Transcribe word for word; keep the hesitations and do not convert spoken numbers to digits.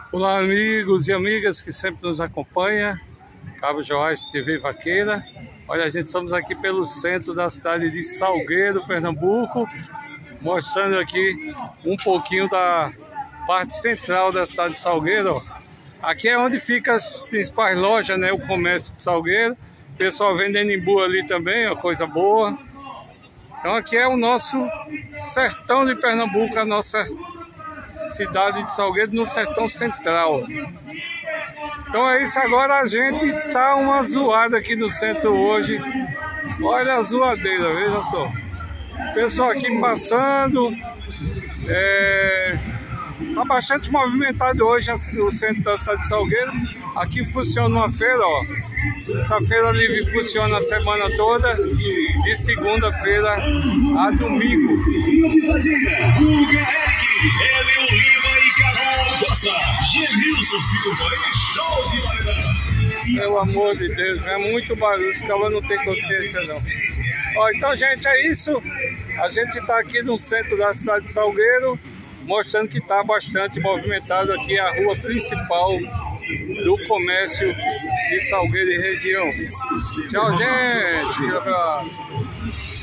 Olá, amigos e amigas que sempre nos acompanham. Cabo Joás T V Vaqueira. Olha, a gente estamos aqui pelo centro da cidade de Salgueiro, Pernambuco, mostrando aqui um pouquinho da parte central da cidade de Salgueiro. Aqui é onde ficam as principais lojas, né? O comércio de Salgueiro. O pessoal vendendo imbu ali também, ó, coisa boa. Então aqui é o nosso sertão de Pernambuco, a nossa cidade de Salgueiro, no sertão central. Então é isso, agora a gente tá uma zoada aqui no centro hoje. Olha a zoadeira, veja só. O pessoal aqui passando. É... Tá bastante movimentado hoje o centro da cidade de Salgueiro. Aqui funciona uma feira, ó. Essa feira livre funciona a semana toda, de segunda-feira a domingo. Pelo amor de Deus, é muito barulho, os caras não tem consciência não. Ó, então, gente, é isso. A gente está aqui no centro da cidade de Salgueiro, mostrando que está bastante movimentado aqui a rua principal do comércio de Salgueiro e região. Tchau, gente. Um abraço.